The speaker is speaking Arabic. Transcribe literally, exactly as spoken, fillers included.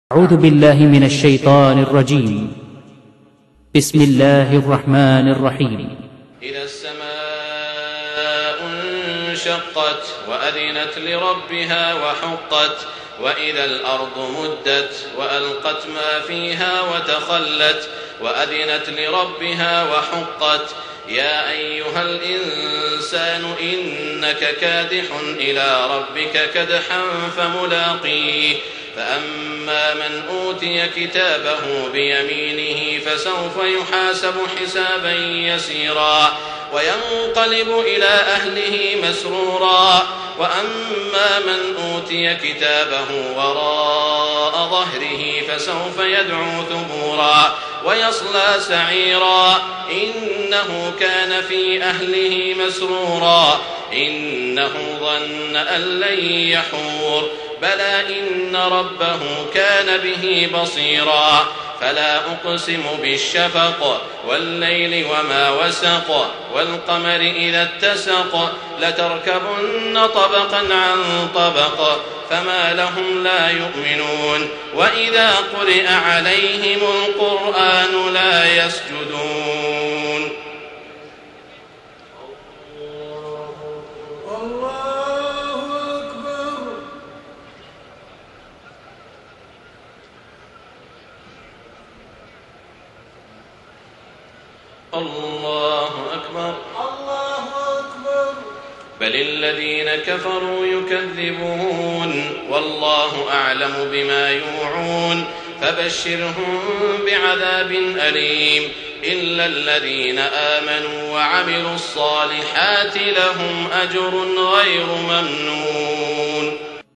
أعوذ بالله من الشيطان الرجيم. بسم الله الرحمن الرحيم. إذا السماء انشقت وأذنت لربها وحقت وإذا الأرض مدت وألقت ما فيها وتخلت وأذنت لربها وحقت يا أيها الإنسان إنك كادح إلى ربك كدحا فملاقيه فأما من أوتي كتابه بيمينه فسوف يحاسب حسابا يسيرا وينقلب إلى أهله مسرورا وأما من أوتي كتابه وراء ظهره فسوف يدعو ثبورا ويصلى سعيرا إنه كان في أهله مسرورا إنه ظن أن لن يحور بلى إن ربه كان به بصيرا فلا أقسم بالشفق والليل وما وسق والقمر إذا اتسق لتركبن طبقا عن طبق فما لهم لا يؤمنون وإذا قرئ عليهم القرآن لا يسجدون. الله أكبر الله أكبر. بل الذين كفروا يكذبون والله أعلم بما يوعون فبشرهم بعذاب أليم إلا الذين آمنوا وعملوا الصالحات لهم أجر غير ممنون.